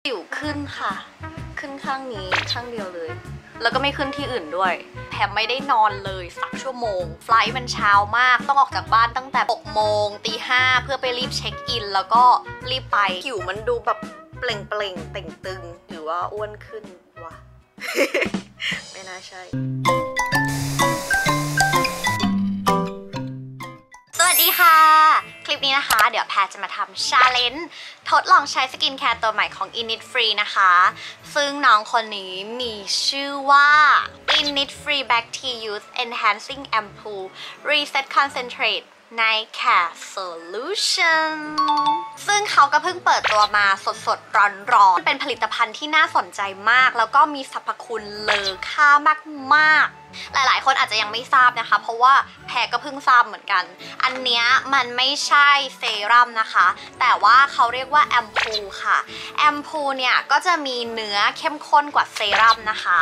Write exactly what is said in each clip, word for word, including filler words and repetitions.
สิวขึ้นค่ะขึ้นข้างนี้ข้างเดียวเลยแล้วก็ไม่ขึ้นที่อื่นด้วยแถมไม่ได้นอนเลยสักชั่วโมงไฟล์มันเช้ามากต้องออกจากบ้านตั้งแต่หกโมงตีห้าเพื่อไปรีบเช็คอินแล้วก็รีบไปผิวมันดูแบบเปล่งเปล่งเต่งตึงหรือว่าอ้วนขึ้นวะ ไม่น่าใช่สวัสดีค่ะคลิปนี้นะคะเดี๋ยวแพรจะมาทำชาเลนจ์ทดลองใช้สกินแคร์ตัวใหม่ของ Innisfree นะคะซึ่งน้องคนนี้มีชื่อว่า Innisfree Bacti Youth Enhancing Ampoule Reset Concentrate Night Care Solution ซึ่งเขาก็เพิ่งเปิดตัวมาสดๆร้อนๆเป็นผลิตภัณฑ์ที่น่าสนใจมากแล้วก็มีสรรพคุณเลอค่ามากๆหลายๆคนอาจจะยังไม่ทราบนะคะเพราะว่าแพรก็เพิ่งทราบเหมือนกันอันเนี้ยมันไม่ใช่เซรั่มนะคะแต่ว่าเขาเรียกว่าแอมพูลค่ะแอมพูลเนี่ยก็จะมีเนื้อเข้มข้นกว่าเซรั่มนะคะ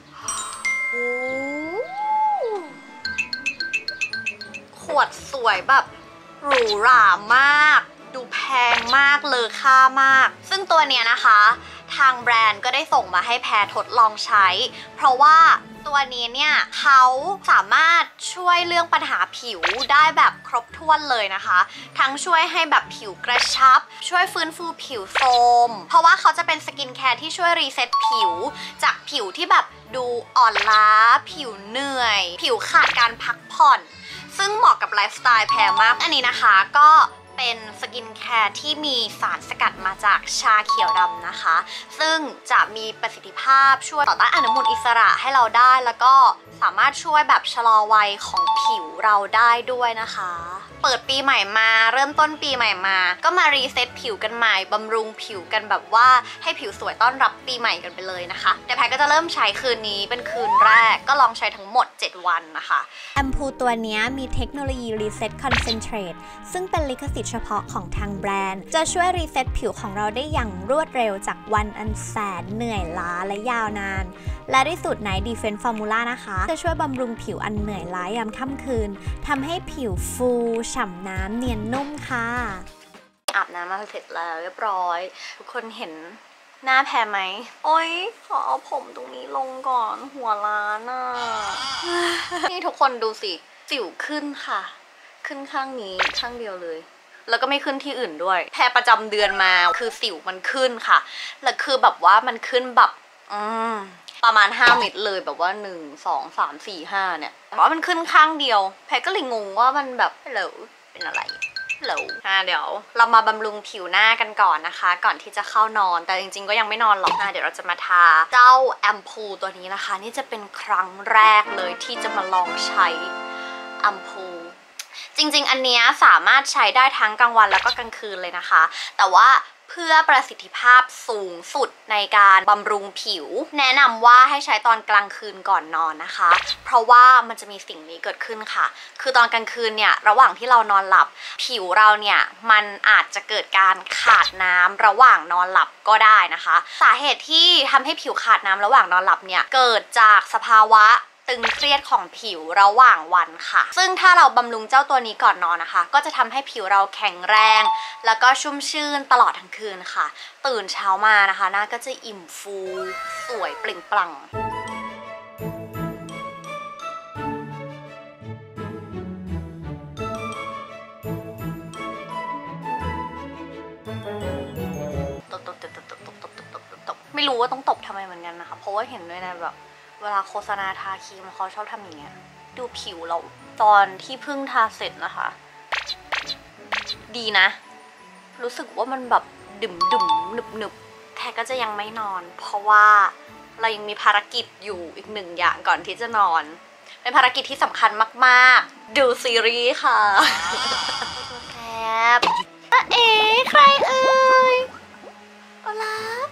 ขวดสวยแบบหรูหรามากดูแพงมากเลอค่ามากซึ่งตัวเนี้ยนะคะทางแบรนด์ก็ได้ส่งมาให้แพรทดลองใช้เพราะว่าตัวนี้เนี่ยเขาสามารถช่วยเรื่องปัญหาผิวได้แบบครบถ้วนเลยนะคะทั้งช่วยให้แบบผิวกระชับช่วยฟื้นฟูผิวโทรมเพราะว่าเขาจะเป็นสกินแคร์ที่ช่วยรีเซ็ตผิวจากผิวที่แบบดูอ่อนล้าผิวเหนื่อยผิวขาดการพักผ่อนซึ่งเหมาะกับไลฟ์สไตล์แพรมากอันนี้นะคะก็เป็นสกินแคร์ที่มีสารสกัดมาจากชาเขียวดำนะคะซึ่งจะมีประสิทธิภาพช่วยต่อต้านอนุมูลอิสระให้เราได้แล้วก็สามารถช่วยแบบชะลอวัยของผิวเราได้ด้วยนะคะเปิดปีใหม่มาเริ่มต้นปีใหม่มาก็มารีเซ็ตผิวกันใหม่บำรุงผิวกันแบบว่าให้ผิวสวยต้อนรับปีใหม่กันไปเลยนะคะเดี๋ยวแพรก็จะเริ่มใช้คืนนี้เป็นคืนแรกก็ลองใช้ทั้งหมดเจ็ดวันนะคะแอมพูลตัวนี้มีเทคโนโลยี Reset Concentrate ซึ่งเป็นลิขสิทธิ์เฉพาะของทางแบรนด์จะช่วยรีเซ็ตผิวของเราได้อย่างรวดเร็วจากวันอันแสนเหนื่อยล้าและยาวนานและที่สุดใน Defense Formula นะคะจะช่วยบำรุงผิวอันเหนื่อยล้ายามค่ำคืนทำให้ผิวฟูฉ่ำน้ำเนียนนุ่มค่ะอาบน้ำมาเสร็จแล้วเรียบร้อยทุกคนเห็นหน้าแพรไหมโอ๊ยขอเอาผมตรงนี้ลงก่อนหัวล้านอ่ะ นี่ทุกคนดูสิสิวขึ้นค่ะขึ้นข้างนี้ข้างเดียวเลยแล้วก็ไม่ขึ้นที่อื่นด้วยแพรประจำเดือนมาคือสิวมันขึ้นค่ะแล้วคือแบบว่ามันขึ้นแบบอืมประมาณห้าเม็ดเลยแบบว่าหนึ่ง สอง สาม สี่ ห้าเนี่ยแต่ว่ามันขึ้นข้างเดียวแพรก็เลยงงว่ามันแบบเหลวเป็นอะไรเหลวอ่ะเดี๋ยวเรามาบำรุงผิวหน้ากันก่อนนะคะก่อนที่จะเข้านอนแต่จริงๆก็ยังไม่นอนหรอกนะเดี๋ยวเราจะมาทาเจ้าแอมพูลตัวนี้นะคะนี่จะเป็นครั้งแรกเลยที่จะมาลองใช้แอมพูลจริงๆอันนี้สามารถใช้ได้ทั้งกลางวันแล้วก็กลางคืนเลยนะคะแต่ว่าเพื่อประสิทธิภาพสูงสุดในการบำรุงผิวแนะนำว่าให้ใช้ตอนกลางคืนก่อนนอนนะคะเพราะว่ามันจะมีสิ่งนี้เกิดขึ้นค่ะคือตอนกลางคืนเนี่ยระหว่างที่เรานอนหลับผิวเราเนี่ยมันอาจจะเกิดการขาดน้ำระหว่างนอนหลับก็ได้นะคะสาเหตุที่ทำให้ผิวขาดน้ำระหว่างนอนหลับเนี่ยเกิดจากสภาวะตึงเครียดของผิวระหว่างวันค่ะซึ่งถ้าเราบำรุงเจ้าตัวนี้ก่อนนอนนะคะก็จะทำให้ผิวเราแข็งแรงแล้วก็ชุ่มชื่นตลอดทั้งคืนค่ะตื่นเช้ามานะคะหน้าก็จะอิ่มฟูสวยเปล่งปลั่งไม่รู้ว่าต้องตบทำไมเหมือนกันนะคะเพราะว่าเห็นด้วยนะแบบเวลาโฆษณาทาครีมเขาชอบทำอย่างเงี้ยดูผิวเราตอนที่เพิ่งทาเสร็จนะคะดีนะรู้สึกว่ามันแบบดึ่มดึ่มหนึบหนึบแค่ก็จะยังไม่นอนเพราะว่าเรายังมีภารกิจอยู่อีกหนึ่งอย่างก่อนที่จะนอนเป็นภารกิจที่สำคัญมากๆดูซีรีส์ค่ะตัวแคบเอ๊ะใครเอ่ยโอลาฟ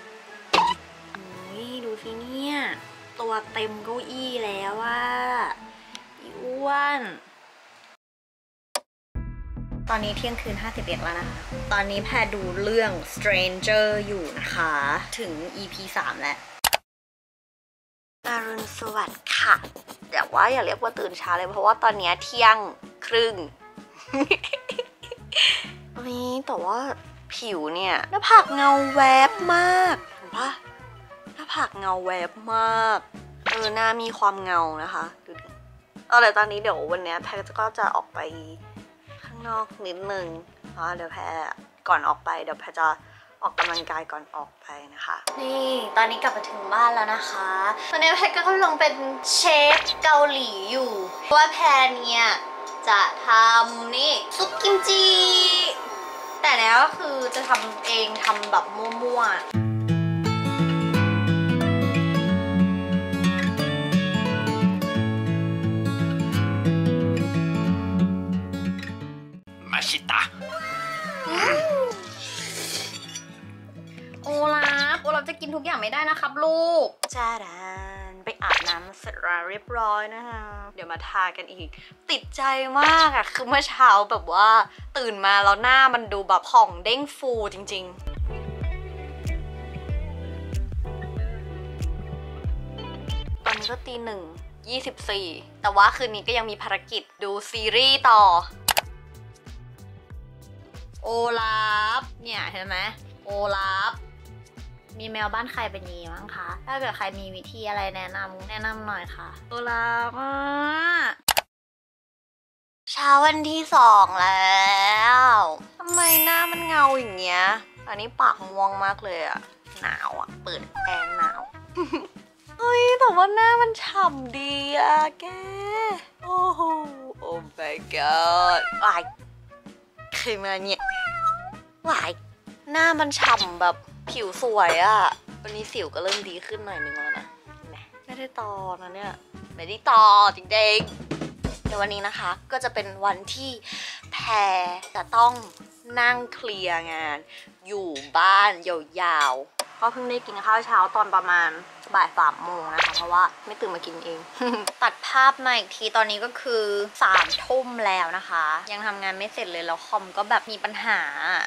นี่ดูสิเนี่ยตัวเต็มเก้าอี้แล้วว่าอีอ้วนตอนนี้เที่ยงคืนห้าสิบเอ็ดแล้วนะคะตอนนี้แพรดูเรื่อง Stranger อยู่นะคะถึง อี พี สามแล้วอรุณสวัสดิ์ค่ะแต่ว่าอย่าเรียกว่าตื่นเช้าเลยเพราะว่าตอนนี้เที่ยงครึ่ง นี่แต่ว่าผิวเนี่ยหน้าผากเงาแวบมากเห็นปะหน้าผากเงาแวบมากเออหน้ามีความเงานะคะดูดิเอาแต่ตอนนี้เดี๋ยววันนี้แพรก็จะออกไปข้างนอกนิดนึงเพราะเดี๋ยวแพรก่อนออกไปเดี๋ยวแพรจะออกกำลังกายก่อนออกไปนะคะนี่ตอนนี้กลับมาถึงบ้านแล้วนะคะตอนนี้แพรก็กำลังเป็นเชฟเกาหลีอยู่เพราะว่าแพรเนี่ยจะทำนี่ซุปกิมจิแต่แล้วก็คือจะทำเองทำแบบมั่วๆมาชิตะโอลาฟโอลาฟจะกินทุกอย่างไม่ได้นะครับลูกจ้าดานไปอาบน้ำเสร็จแล้วเรียบร้อยนะคะเดี๋ยวมาทากันอีกติดใจมากอะคือเมื่อเช้าแบบว่าตื่นมาแล้วหน้ามันดูแบบผ่องเด้งฟูจริงๆตอนนี้ก็ตีหนึ่งยี่สิบสี่แต่ว่าคืนนี้ก็ยังมีภารกิจดูซีรีส์ต่อโอลาฟเนี่ยเห็นไหมโอลาฟมีแมวบ้านใครเป็นนี้มั้งคะถ้าเกิดใครมีวิธีอะไรแนะนำแนะนำหน่อยค่ะโอลาฟอ่ะเช้าวันที่สองแล้วทำไมหน้ามันเงาอย่างเงี้ยอันนี้ปากม่วงมากเลยอะหนาวอะเปิดแอร์หนาว เฮ้ยแต่ว่าหน้ามันฉ่ำดีอะแกโอ้โหโอ้ my god วายเคยมาเนี่ยวายหน้ามันฉ่ำแบบผิวสวยอะวันนี้สิวก็เริ่มดีขึ้นหน่อยนึงแล้วนะไม่ได้ต่อนะเนี่ยไม่ได้ต่อจริงๆเดี๋ยววันนี้นะคะก็จะเป็นวันที่แพรจะต้องนั่งเคลียร์งานอยู่บ้านยาวๆก็เพิ่งได้กินข้าวเช้าตอนประมาณบ่ายสามโมงนะคะเพราะว่าไม่ตื่นมากินเอง ตัดภาพมาอีกทีตอนนี้ก็คือสามทุ่มแล้วนะคะยังทำงานไม่เสร็จเลยแล้วคอมก็แบบมีปัญหา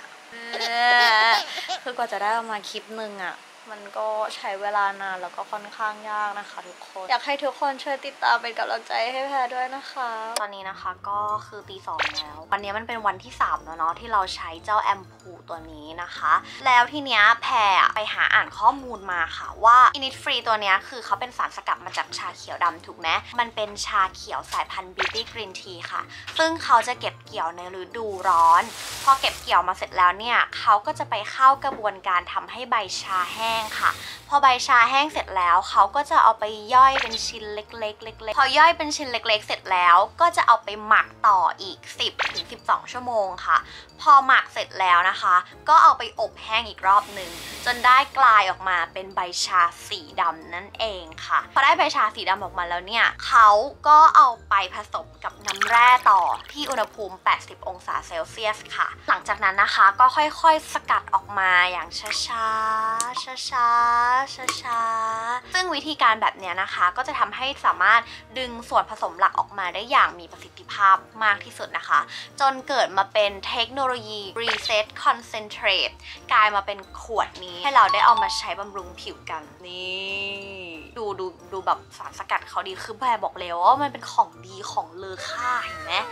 คือกว่าจะได้ออกมาคลิปหนึ่งอ่ะมันก็ใช้เวลานานแล้วก็ค่อนข้างยากนะคะทุกคนอยากให้ทุกคนช่วยติดตามเป็นกำลังใจให้แพรด้วยนะคะตอนนี้นะคะก็คือตีสองแล้ววันนี้มันเป็นวันที่สามแล้วเนาะที่เราใช้เจ้าแอมพูตัวนี้นะคะแล้วทีเนี้ยแพรไปหาอ่านข้อมูลมาค่ะว่า Innisfree ตัวเนี้ยคือเขาเป็นสารสกัดมาจากชาเขียวดำถูกไหมมันเป็นชาเขียวสายพันธุ์ Beauty Green Tea ค่ะซึ่งเขาจะเก็บเกี่ยวในฤดูร้อนพอเก็บเกี่ยวมาเสร็จแล้วเนี่ยเขาก็จะไปเข้ากระบวนการทำให้ใบชาแห้งค่ะพอใบชาแห้งเสร็จแล้วเขาก็จะเอาไปย่อยเป็นชิ้นเล็กๆเล็กๆพอย่อยเป็นชิ้นเล็กๆเสร็จแล้วก็จะเอาไปหมักต่ออีก สิบถึงสิบสอง ชั่วโมงค่ะพอหมักเสร็จแล้วนะคะก็เอาไปอบแห้งอีกรอบหนึ่งจนได้กลายออกมาเป็นใบชาสีดำนั่นเองค่ะพอได้ใบชาสีดำออกมาแล้วเนี่ยเขาก็เอาไปผสมกับน้ำแร่ต่อที่อุณหภูมิแปดสิบองศาเซลเซียสค่ะหลังจากนั้นนะคะก็ค่อยๆสกัดออกมาอย่างช้าๆช้าๆช้าๆซึ่งวิธีการแบบนี้นะคะก็จะทำให้สามารถดึงส่วนผสมหลักออกมาได้อย่างมีประสิทธิภาพมากที่สุดนะคะจนเกิดมาเป็นเทคโนโลยี Reset Concentrate กลายมาเป็นขวดนี้ให้เราได้เอามาใช้บำรุงผิวกันนี่ดูดูดูแบบสารสกัดเขาดีคือแพรบอกเลยว่ามันเป็นของดีของเลอค่าเห็นไหม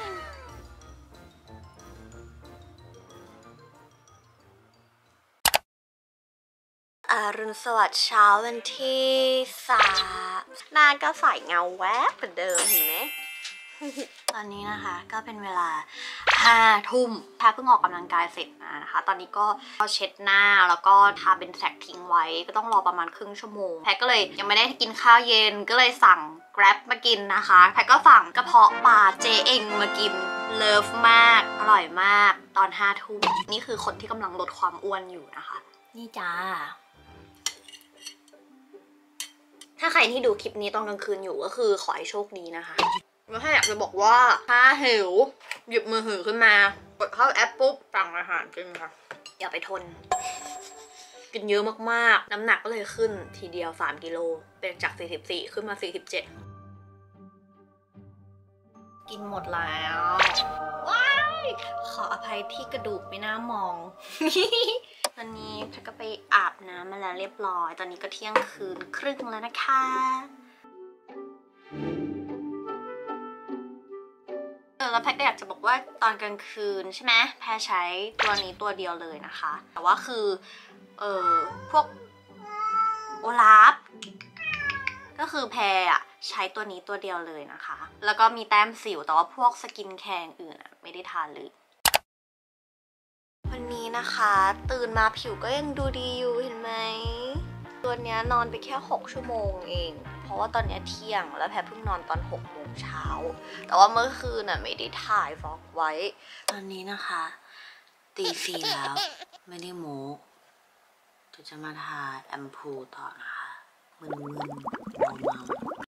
อรุณสวัสดิ์เช้าวันที่สามหน้าก็ใสเงาแวบเหมือนเดิมเห็นไหม ตอนนี้นะคะก็เป็นเวลาห้าทุ่มแพรเพิ่งออกกำลังกายเสร็จนะคะตอนนี้ก็เช็ดหน้าแล้วก็ทาเป็นแสกทิ้งไว้ก็ต้องรอประมาณครึ่งชั่วโมงแพรก็เลยยังไม่ได้กินข้าวเย็นก็เลยสั่ง Grab มากินนะคะแพรก็สั่งกระเพาะปลาเจเองมากินเลิฟมากอร่อยมากตอนห้าทุ่มนี่คือคนที่กำลังลดความอ้วนอยู่นะคะนี่จ้าถ้าใครที่ดูคลิปนี้ตอนกลางคืนอยู่ก็คือขอให้โชคดีนะคะแล้วถ้าอยากจะบอกว่าถ้าหิวหยิบมือถือขึ้นมากดเข้าแอปปุ๊บสั่งอาหารกินค่ะอย่าไปทนกินเยอะมากๆน้ำหนักก็เลยขึ้นทีเดียวสามกิโลเป็นจากสี่สิบสี่ขึ้นมาสี่สิบเจ็ดกินหมดแล้วว้ายขออภัยที่กระดูกไม่น่ามอง ตอนนี้แพรก็ไปอาบน้ำมาแล้วเรียบร้อยตอนนี้ก็เที่ยงคืนครึ่งแล้วนะคะเอแล้วแพทก็อยากจะบอกว่าตอนกลางคืนใช่ไหมแพรใช้ตัวนี้ตัวเดียวเลยนะคะแต่ว่าคือเออพวกโอลาฟก็คือแพรอะใช้ตัวนี้ตัวเดียวเลยนะคะแล้วก็มีแต้มสิวแต่ว่าพวกสกินแคร์อื่นอะไม่ได้ทาเลยวันนี้นะคะตื่นมาผิวก็ยังดูดีอยู่เห็นไหมตัวเนี้ยนอนไปแค่หกชั่วโมงเองเพราะว่าตอนนี้เที่ยงแล้วแพรเพิ่งนอนตอนหกโมงเช้าแต่ว่าเมื่อคืนน่ะไม่ได้ถ่ายฟล็อกไว้ตอนนี้นะคะตีสี่แล้วไม่ได้โม้จะจะมาทาแอมพูต่อนะคะมึนๆเมา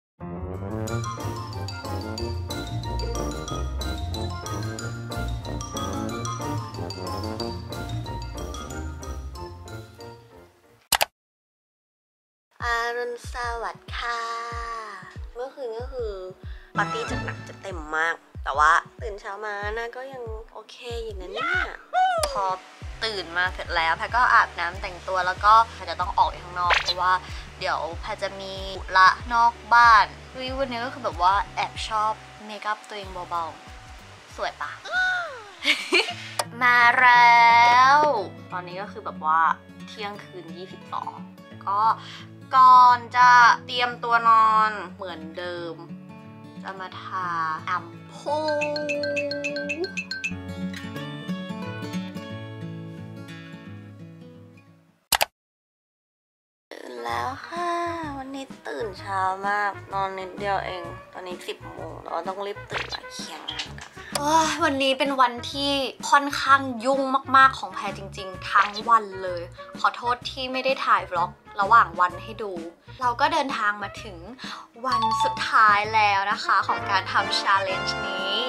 อารุณสวัสดิ์ค่ะเมื่อคืนก็คือปาร์ตี้จัดหนักจะเต็มมากแต่ว่าตื่นเช้ามานะก็ยังโอเคอยู่นะเนี่ยพอตื่นมาเสร็จแล้วแพรก็อาบน้ำแต่งตัวแล้วก็แพรจะต้องออกไปข้างนอกเพราะว่าเดี๋ยวแพรจะมีละนอกบ้านวิววันนี้ก็คือแบบว่าแอบชอบเมคอัพตัวเองเบาๆสวยปะ มาแล้วตอนนี้ก็คือแบบว่าเที่ยงคืนยี่สิบสองก็ก่อนจะเตรียมตัวนอนเหมือนเดิมจะมาทาแอมพูตื่นแล้วค่ะวันนี้ตื่นเช้ามากนอนนิดเดียวเองตอนนี้สิบโมงแล้วต้องรีบตื่นมาเคียงงานกันวันนี้เป็นวันที่ค่อนข้างยุ่งมากๆของแพรจริงๆทั้งวันเลยขอโทษที่ไม่ได้ถ่ายวล็อกระหว่างวันให้ดูเราก็เดินทางมาถึงวันสุดท้ายแล้วนะคะของการทำ challenge นี้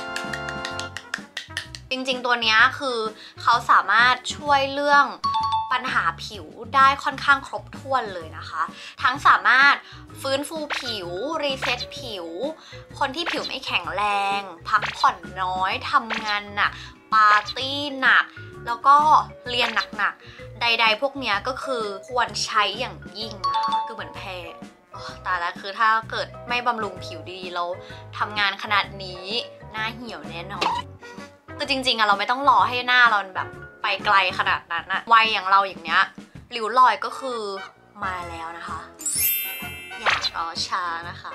จริงๆตัวนี้คือเขาสามารถช่วยเรื่องปัญหาผิวได้ค่อนข้างครบถ้วนเลยนะคะทั้งสามารถฟื้นฟูผิวรีเซ็ตผิวคนที่ผิวไม่แข็งแรงพักผ่อนน้อยทำงานหนักปาร์ตี้หนักแล้วก็เรียนหนักๆใดๆพวกนี้ก็คือควรใช้อย่างยิ่งนะคะคือเหมือนแพรตายแล้วคือถ้าเกิดไม่บำรุงผิวดีแล้วทำงานขนาดนี้หน้าเหี่ยวแน่นอนคือจริงๆอะเราไม่ต้องรอให้หน้าเราแบบไปไกลขนาดนั้นอะวัยอย่างเราอย่างเนี้ยริ้วรอยก็คือมาแล้วนะคะอย่ารอช้านะคะ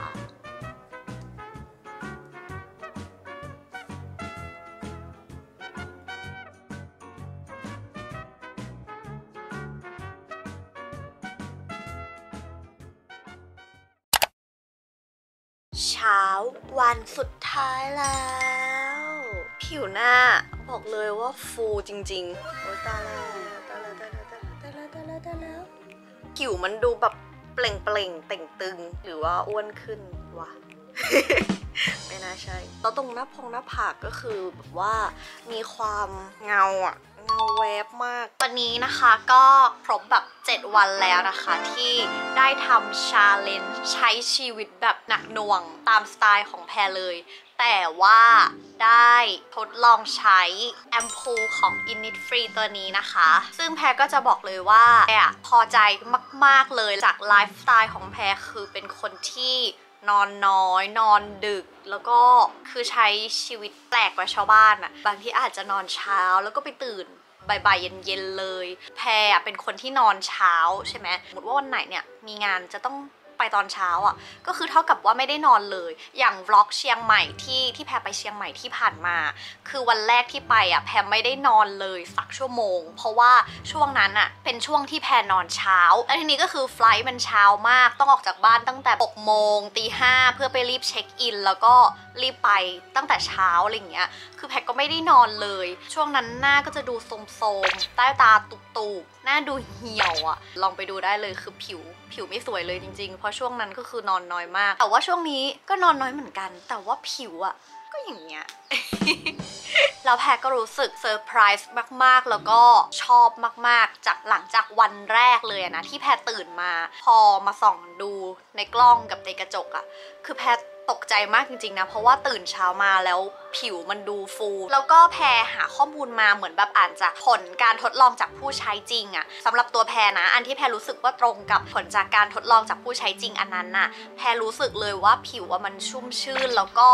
เช้าวันสุดท้ายแล้วผิวหน้าบอกเลยว่าฟูจริงๆโอ้ตายแล้วตายแล้วตายแล้วตายแล้วตายแล้วตายแล้วผิวมันดูแบบเปล่งเปล่งเต่งตึงหรือว่าอ้วนขึ้นวะ ไม่น่าใช่แล้วตรงหน้าพงหน้าผากก็คือแบบว่ามีความเงาอะเงาแวบมากวันนี้นะคะก็ครบแบบเจ็ดวันแล้วนะคะที่ได้ทำ challenge ใช้ชีวิตแบบหนักหน่วงตามสไตล์ของแพรเลยแต่ว่าได้ทดลองใช้แอมพูของ Innisfree ตัวนี้นะคะซึ่งแพรก็จะบอกเลยว่าแพรพอใจมากๆเลยจากไลฟ์สไตล์ของแพรคือเป็นคนที่นอนน้อยนอนดึกแล้วก็คือใช้ชีวิตแปลกกว่าชาวบ้านอะบางทีอาจจะนอนเช้าแล้วก็ไปตื่นบ่ายๆเย็นๆเลยแพรเป็นคนที่นอนเช้าใช่ไหมสมมติว่าวันไหนเนี่ยมีงานจะต้องไปตอนเช้าอ่ะก็คือเท่ากับว่าไม่ได้นอนเลยอย่างวล็อกเชียงใหม่ที่ที่แพรไปเชียงใหม่ที่ผ่านมาคือวันแรกที่ไปอ่ะแพรไม่ได้นอนเลยสักชั่วโมงเพราะว่าช่วงนั้นอ่ะเป็นช่วงที่แพรนอนเช้าแล้วทีนี้ก็คือไฟล์มันเช้ามากต้องออกจากบ้านตั้งแต่หกโมงตีห้าเพื่อไปรีบเช็คอินแล้วก็รีบไปตั้งแต่เช้าอะไรอย่างเงี้ยคือแพรก็ไม่ได้นอนเลยช่วงนั้นหน้าก็จะดูโทรมๆใต้ตาตุบๆหน้าดูเหี่ยวอ่ะลองไปดูได้เลยคือผิวผิวไม่สวยเลยจริงๆเพราะช่วงนั้นก็คือนอนน้อยมากแต่ว่าช่วงนี้ก็นอนน้อยเหมือนกันแต่ว่าผิวอ่ะก็อย่างเงี้ย แล้วแพรก็รู้สึกเซอร์ไพรส์มากๆแล้วก็ชอบมากๆจากหลังจากวันแรกเลยนะที่แพรตื่นมาพอมาส่องดูในกล้องกับในกระจกอ่ะคือแพรตกใจมากจริงๆนะเพราะว่าตื่นเช้ามาแล้วผิวมันดูฟูแล้วก็แพรหาข้อมูลมาเหมือนแบบอ่านจากผลการทดลองจากผู้ใช้จริงอะสำหรับตัวแพรนะอันที่แพรรู้สึกว่าตรงกับผลจากการทดลองจากผู้ใช้จริงอันนั้นน่ะแพรรู้สึกเลยว่าผิวมันชุ่มชื่นแล้วก็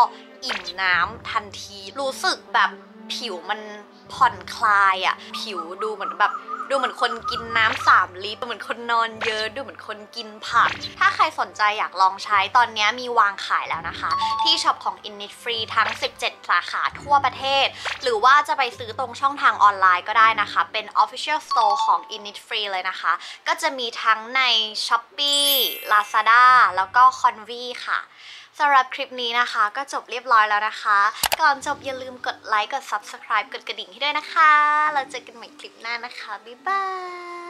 อิ่มน้ำทันทีรู้สึกแบบผิวมันผ่อนคลายอะผิวดูเหมือนแบบดูเหมือนคนกินน้ำสามลิตรดูเหมือนคนนอนเยอะดูเหมือนคนกินผักถ้าใครสนใจอยากลองใช้ตอนนี้มีวางขายแล้วนะคะที่ช็อปของ Innisfree ทั้งสิบเจ็ดสาขาทั่วประเทศหรือว่าจะไปซื้อตรงช่องทางออนไลน์ก็ได้นะคะเป็น Official Store ของ Innisfree เลยนะคะก็จะมีทั้งใน Shopee Lazada แล้วก็ Convi ค่ะสำหรับคลิปนี้นะคะก็จบเรียบร้อยแล้วนะคะก่อนจบอย่าลืมกดไลค์กด Subscribe กดกระดิ่งให้ด้วยนะคะเราเจอกันใหม่คลิปหน้านะคะบ๊ายบาย